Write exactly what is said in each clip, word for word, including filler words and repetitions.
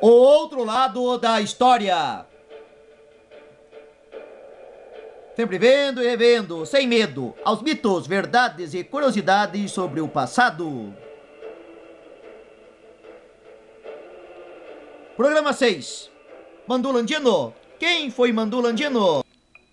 O outro lado da história. Sempre vendo e revendo, sem medo, aos mitos, verdades e curiosidades sobre o passado. Programa seis. Mandulandino. Quem foi Mandulandino?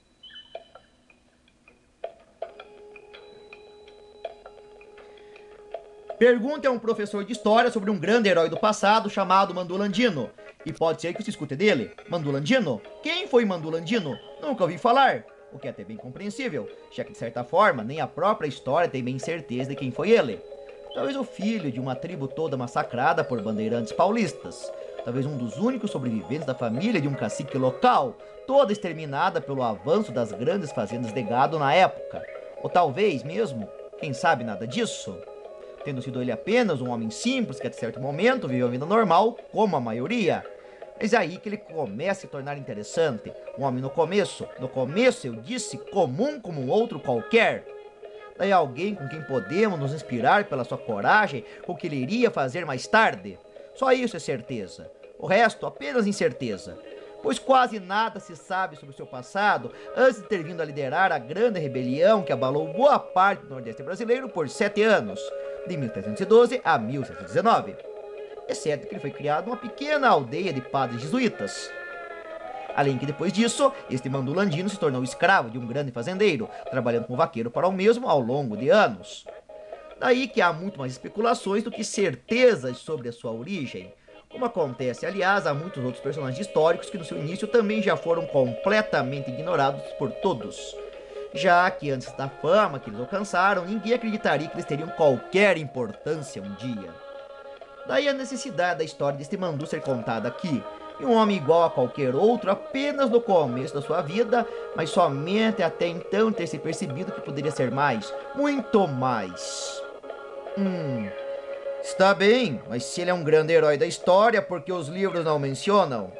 Pergunte a um professor de história sobre um grande herói do passado chamado Mandulandino. E pode ser que se escute dele. Mandulandino? Quem foi Mandulandino? Nunca ouvi falar. O que é até bem compreensível, já que de certa forma nem a própria história tem bem certeza de quem foi ele. Talvez o filho de uma tribo toda massacrada por bandeirantes paulistas. Talvez um dos únicos sobreviventes da família de um cacique local, toda exterminada pelo avanço das grandes fazendas de gado na época. Ou talvez mesmo, quem sabe nada disso? Tendo sido ele apenas um homem simples que a certo momento viveu a vida normal, como a maioria. Mas é aí que ele começa a se tornar interessante. Um homem no começo, no começo eu disse comum como um outro qualquer. Daí alguém com quem podemos nos inspirar pela sua coragem, com o que ele iria fazer mais tarde. Só isso é certeza. O resto apenas incerteza. Pois quase nada se sabe sobre o seu passado antes de ter vindo a liderar a grande rebelião que abalou boa parte do Nordeste brasileiro por sete anos, de mil trezentos e doze a mil setecentos e dezenove. Exceto que ele foi criado uma pequena aldeia de padres jesuítas. Além que depois disso, este Mandulandino se tornou escravo de um grande fazendeiro, trabalhando como vaqueiro para o mesmo ao longo de anos. Daí que há muito mais especulações do que certezas sobre a sua origem, como acontece, aliás, a muitos outros personagens históricos que no seu início também já foram completamente ignorados por todos. Já que antes da fama que eles alcançaram, ninguém acreditaria que eles teriam qualquer importância um dia. Daí a necessidade da história deste Mandu ser contada aqui, e um homem igual a qualquer outro apenas no começo da sua vida, mas somente até então ter se percebido que poderia ser mais, muito mais. Hum, está bem, mas se ele é um grande herói da história, por que os livros não mencionam?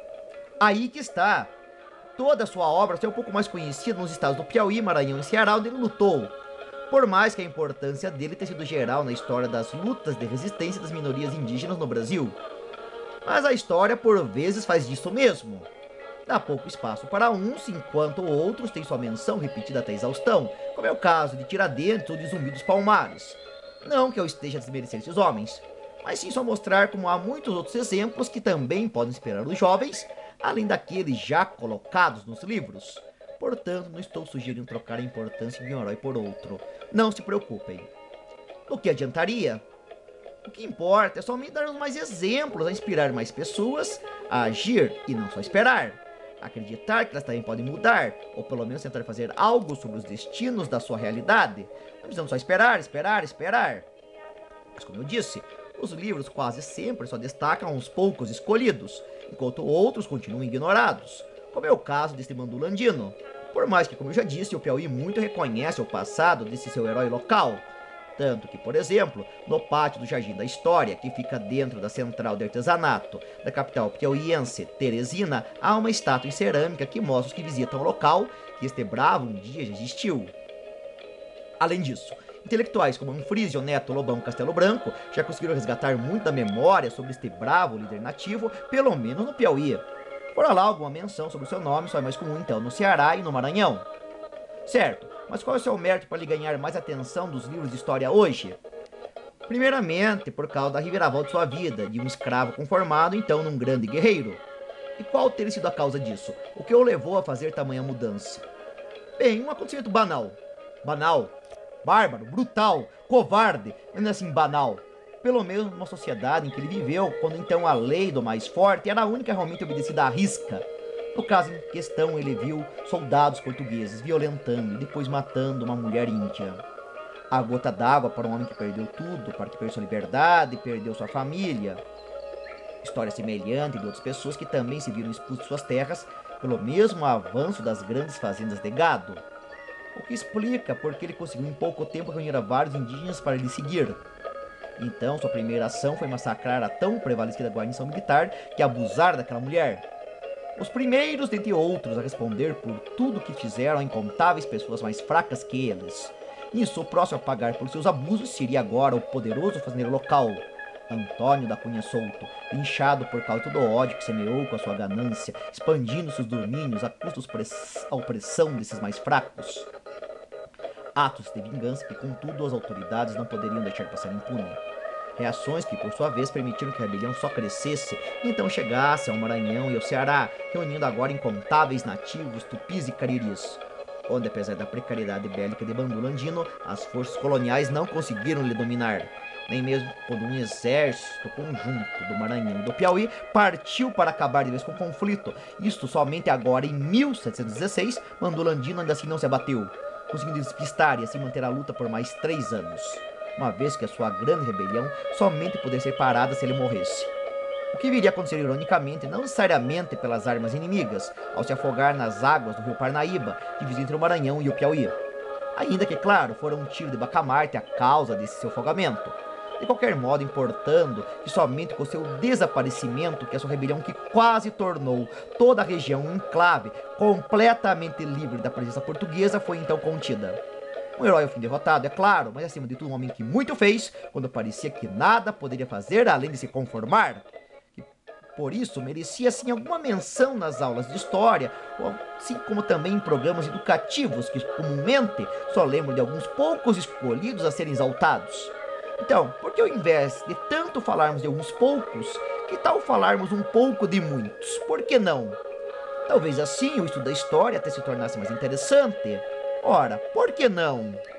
Aí que está. Toda a sua obra é um pouco mais conhecida nos estados do Piauí, Maranhão e Ceará, onde ele lutou. Por mais que a importância dele tenha sido geral na história das lutas de resistência das minorias indígenas no Brasil. Mas a história por vezes faz disso mesmo. Dá pouco espaço para uns, enquanto outros têm sua menção repetida até exaustão, como é o caso de Tiradentes ou de Zumbi dos Palmares. Não que eu esteja a desmerecer esses homens, mas sim só mostrar como há muitos outros exemplos que também podem inspirar os jovens, além daqueles já colocados nos livros. Portanto, não estou sugerindo trocar a importância de um herói por outro. Não se preocupem. O que adiantaria? O que importa é somente darmos mais exemplos a inspirar mais pessoas a agir e não só esperar. Acreditar que elas também podem mudar, ou pelo menos tentar fazer algo sobre os destinos da sua realidade. Não precisamos só esperar, esperar, esperar. Mas como eu disse, os livros quase sempre só destacam uns poucos escolhidos, enquanto outros continuam ignorados, como é o caso deste Mandulandino. Por mais que, como eu já disse, o Piauí muito reconhece o passado desse seu herói local. Tanto que, por exemplo, no pátio do Jardim da História, que fica dentro da central de artesanato da capital piauiense, Teresina, há uma estátua em cerâmica que mostra os que visitam o local que este bravo um dia já existiu. Além disso, intelectuais como Anfrísio Neto Lobão Castelo Branco já conseguiram resgatar muito da memória sobre este bravo líder nativo, pelo menos no Piauí. Por lá, alguma menção sobre o seu nome só é mais comum então no Ceará e no Maranhão. Certo, mas qual é o seu mérito para lhe ganhar mais atenção dos livros de história hoje? Primeiramente, por causa da reviravolta de sua vida, de um escravo conformado então num grande guerreiro. E qual teria sido a causa disso? O que o levou a fazer tamanha mudança? Bem, um acontecimento banal. Banal, bárbaro, brutal, covarde, não é assim banal. Pelo menos numa sociedade em que ele viveu, quando então a lei do mais forte era a única realmente obedecida à risca. No caso em questão, ele viu soldados portugueses violentando e depois matando uma mulher índia. A gota d'água para um homem que perdeu tudo, para que perdeu sua liberdade e perdeu sua família. História semelhante de outras pessoas que também se viram expulsas de suas terras pelo mesmo avanço das grandes fazendas de gado. O que explica porque ele conseguiu em pouco tempo reunir a vários indígenas para lhe seguir. Então, sua primeira ação foi massacrar a tão prevalecida guarnição militar que abusaram daquela mulher. Os primeiros, dentre outros, a responder por tudo que fizeram a incontáveis pessoas mais fracas que eles. Nisso, o próximo a pagar por seus abusos seria agora o poderoso fazendeiro local. Antônio da Cunha Souto, inchado por causa do ódio que semeou com a sua ganância, expandindo seus domínios a custa da opressão desses mais fracos. Atos de vingança que, contudo, as autoridades não poderiam deixar passar impune. Reações que, por sua vez, permitiram que a rebelião só crescesse e então chegasse ao Maranhão e ao Ceará, reunindo agora incontáveis nativos, tupis e cariris, onde, apesar da precariedade bélica de Bandula Andino, as forças coloniais não conseguiram lhe dominar. Nem mesmo quando um exército conjunto do Maranhão e do Piauí partiu para acabar de vez com o conflito. Isto somente agora, em mil setecentos e dezesseis, Bandula Andino ainda assim não se abateu, conseguindo despistar e assim manter a luta por mais três anos, uma vez que a sua grande rebelião somente poderia ser parada se ele morresse. O que viria a acontecer ironicamente, não necessariamente pelas armas inimigas, ao se afogar nas águas do rio Parnaíba, dividido entre o Maranhão e o Piauí. Ainda que, claro, fora um tiro de bacamarte a causa desse seu afogamento. De qualquer modo, importando que somente com seu desaparecimento que a sua rebelião que quase tornou toda a região um enclave completamente livre da presença portuguesa foi então contida. Um herói ao fim derrotado, é claro, mas acima de tudo um homem que muito fez quando parecia que nada poderia fazer além de se conformar. E por isso merecia sim alguma menção nas aulas de história, assim como também em programas educativos que comumente só lembro de alguns poucos escolhidos a serem exaltados. Então, por que ao invés de tanto falarmos de alguns poucos, que tal falarmos um pouco de muitos? Por que não? Talvez assim o estudo da história até se tornasse mais interessante. Ora, por que não?